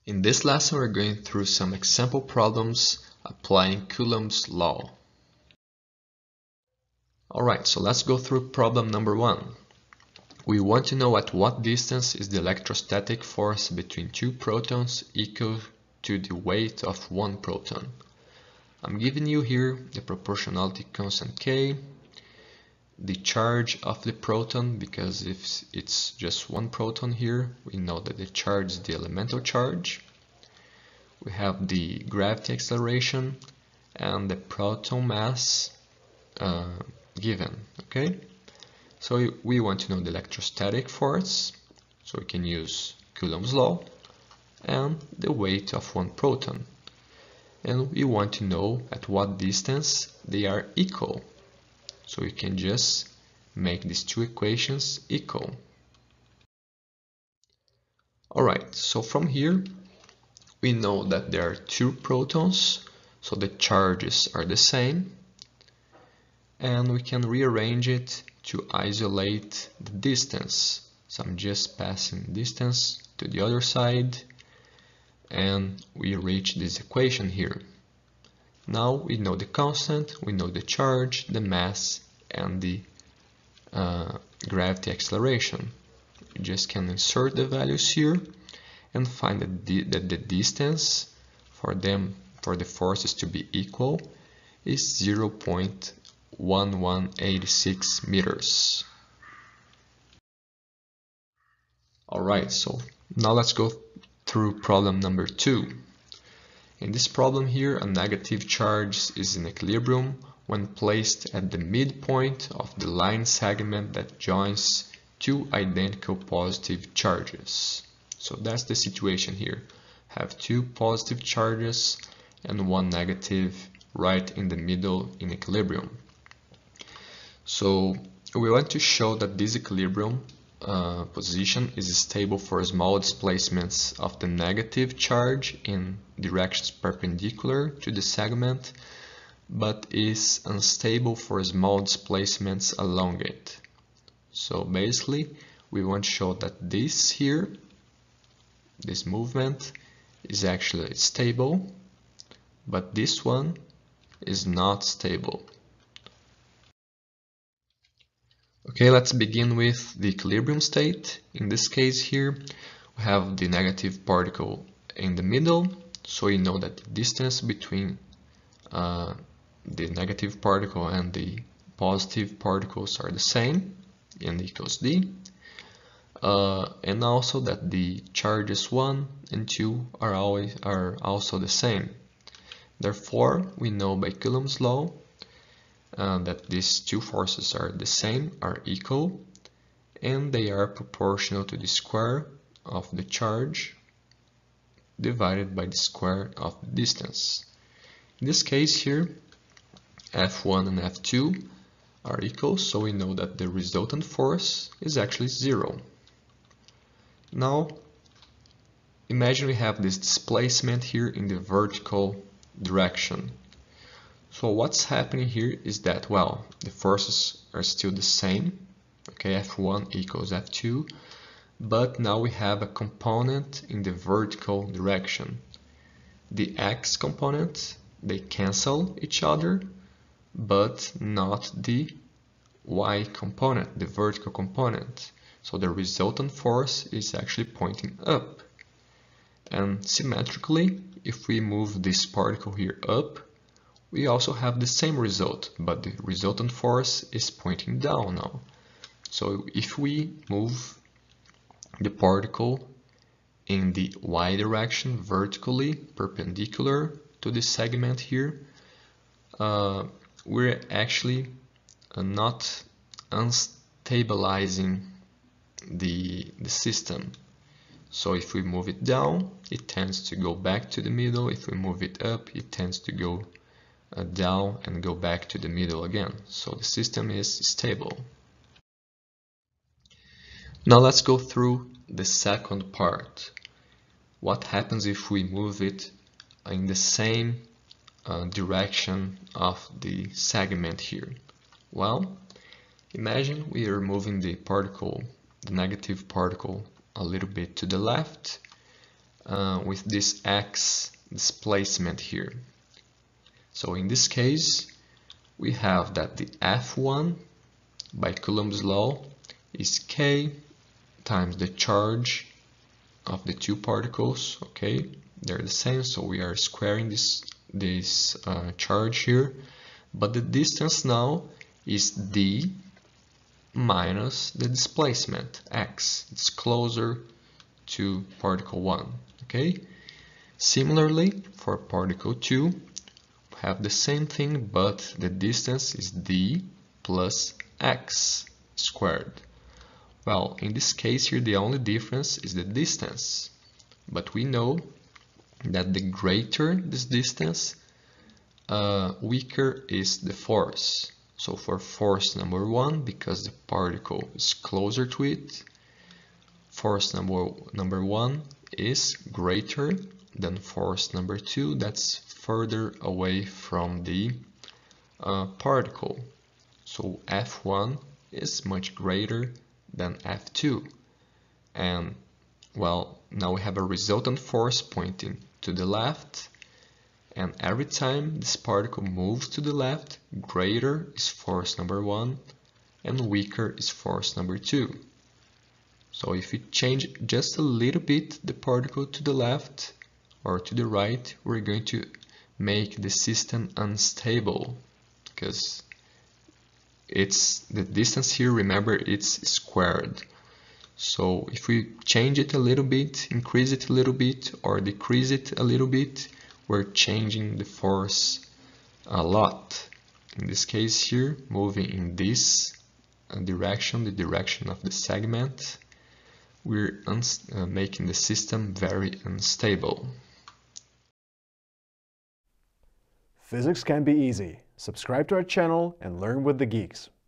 In this lesson, we're going through some example problems applying Coulomb's law. Alright, so let's go through problem number 1. We want to know at what distance is the electrostatic force between two protons equal to the weight of one proton. I'm giving you here the proportionality constant K, the charge of the proton, because if it's just one proton here, we know that the charge is the elemental charge. We have the gravity acceleration and the proton mass given, okay? So we want to know the electrostatic force, so we can use Coulomb's law, and the weight of one proton. And we want to know at what distance they are equal. So we can just make these two equations equal. Alright, so from here we know that there are two protons, so the charges are the same, and we can rearrange it to isolate the distance. So I'm just passing distance to the other side, and we reach this equation here. Now we know the constant, we know the charge, the mass, and the gravity acceleration. We just can insert the values here and find that the distance for the forces to be equal is 0.1186 meters. Alright, so now let's go through problem number 2. In this problem here, a negative charge is in equilibrium when placed at the midpoint of the line segment that joins two identical positive charges. So that's the situation here. Have two positive charges and one negative right in the middle in equilibrium. So we want to show that this equilibrium position is stable for small displacements of the negative charge in directions perpendicular to the segment, but is unstable for small displacements along it. So basically we want to show that this here, this movement, is actually stable, but this one is not stable. Okay, let's begin with the equilibrium state. In this case here, we have the negative particle in the middle, so you know that the distance between the negative particle and the positive particles are the same, n equals d, and also that the charges 1 and 2 are also the same. Therefore, we know by Coulomb's law that these two forces are the same, are equal, and they are proportional to the square of the charge divided by the square of the distance. In this case here, F1 and F2 are equal, so we know that the resultant force is actually 0. Now, imagine we have this displacement here in the vertical direction. So what's happening here is that, well, the forces are still the same, okay, F1 equals F2, but now we have a component in the vertical direction. The X component, they cancel each other, but not the Y component, the vertical component. So the resultant force is actually pointing up. And symmetrically, if we move this particle here up, we also have the same result, but the resultant force is pointing down now. So if we move the particle in the Y direction vertically, perpendicular to this segment here, we're actually not unstabilizing the system. So if we move it down, it tends to go back to the middle. If we move it up, it tends to go down and go back to the middle again. So the system is stable. Now let's go through the second part. What happens if we move it in the same direction of the segment here? Well, imagine we are moving the particle, the negative particle, a little bit to the left, with this x displacement here. So in this case, we have that the F1 by Coulomb's law is k times the charge of the two particles. Okay, they're the same, so we are squaring this charge here, but the distance now is d minus the displacement x. It's closer to particle 1. Okay, similarly for particle 2 we have the same thing, but the distance is d plus x squared. Well, in this case here the only difference is the distance, but we know that the greater this distance, weaker is the force. So for force number 1, because the particle is closer to it, force number 1 is greater than force number 2 that's further away from the particle. So F1 is much greater than F2. And well, now we have a resultant force pointing to the left, and every time this particle moves to the left, greater is force number 1 and weaker is force number 2. So if we change just a little bit the particle to the left or to the right, we're going to make the system unstable, because it's the distance here, remember, it's squared. So if we change it a little bit, increase it a little bit, or decrease it a little bit, we're changing the force a lot. In this case here, moving in this direction, the direction of the segment, we're making the system very unstable. Physics can be easy. Subscribe to our channel and learn with the geeks.